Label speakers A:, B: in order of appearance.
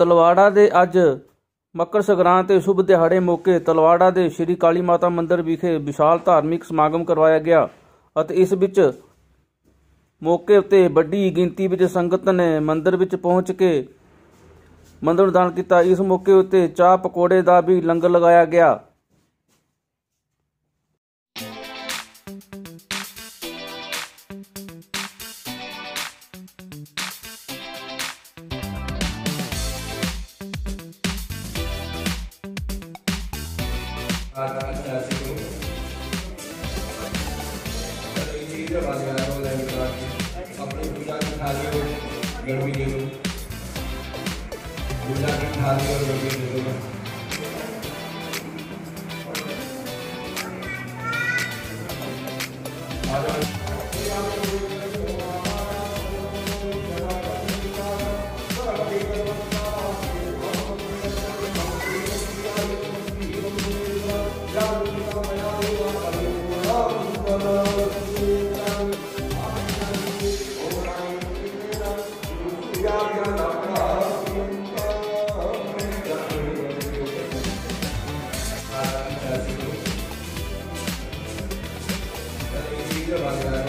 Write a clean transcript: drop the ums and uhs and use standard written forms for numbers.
A: तलवाड़ा ਦੇ ਅੱਜ ਮੱਕਰ ਸੰਗਰਾਂਦ ਤੇ ਸ਼ੁਭ ਦਿਹਾੜੇ ਮੌਕੇ ਤਲਵਾੜਾ ਦੇ ਸ਼੍ਰੀ ਕਾਲੀ ਮਾਤਾ ਮੰਦਿਰ ਵਿਖੇ ਵਿਸ਼ਾਲ ਧਾਰਮਿਕ ਸਮਾਗਮ ਕਰਵਾਇਆ ਗਿਆ ਅਤੇ ਇਸ ਵਿੱਚ ਮੌਕੇ ਉੱਤੇ ਵੱਡੀ ਗਿਣਤੀ ਵਿੱਚ ਸੰਗਤ ਨੇ ਮੰਦਿਰ ਵਿੱਚ ਪਹੁੰਚ ਕੇ ਮੰਦਿਰ ਨੂੰ ਦਾਨ ਕੀਤਾ। ਇਸ ਮੌਕੇ ਉੱਤੇ ਚਾਹ ਪਕੌੜੇ ਦਾ ਵੀ ਲੰਗਰ ਲਗਾਇਆ ਗਿਆ।
B: अपनी पूजा की थाली और गड़बी दे दो, पूजा की थाली और गड़बी दे दो। Gracias.